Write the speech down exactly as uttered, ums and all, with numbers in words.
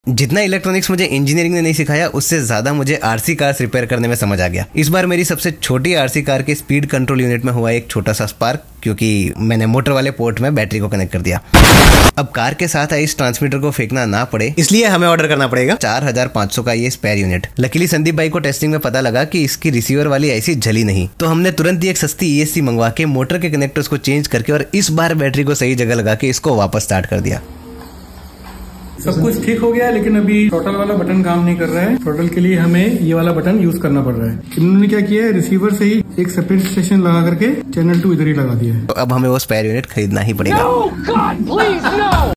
जितना इलेक्ट्रॉनिक्स मुझे इंजीनियरिंग ने नहीं सिखाया उससे ज्यादा मुझे आरसी कार्स रिपेयर करने में समझ आ गया। इस बार मेरी सबसे छोटी आरसी कार के स्पीड कंट्रोल यूनिट में हुआ एक छोटा सा स्पार्क, क्योंकि मैंने मोटर वाले पोर्ट में बैटरी को कनेक्ट कर दिया। अब कार के साथ आई इस ट्रांसमीटर को फेंकना ना पड़े इसलिए हमें ऑर्डर करना पड़ेगा चार हजार पाँच सौ का ये स्पेयर यूनिट। लकीली संदीप भाई को टेस्टिंग में पता लगा कि इसकी रिसीवर वाली ऐसी जली नहीं, तो हमने तुरंत ही एक सस्ती ईएससी मंगवा के मोटर के कनेक्टर्स को चेंज करके और इस बार बैटरी को सही जगह लगा के इसको वापस स्टार्ट कर दिया। सब कुछ ठीक हो गया, लेकिन अभी टोटल वाला बटन काम नहीं कर रहा है। टोटल के लिए हमें ये वाला बटन यूज करना पड़ रहा है। इन्होंने क्या किया है, रिसीवर से ही एक सेपरेट स्टेशन लगा करके चैनल टू इधर ही लगा दिया है। तो अब हमें वो स्पेयर यूनिट खरीदना ही पड़ेगा। no, God, please, no!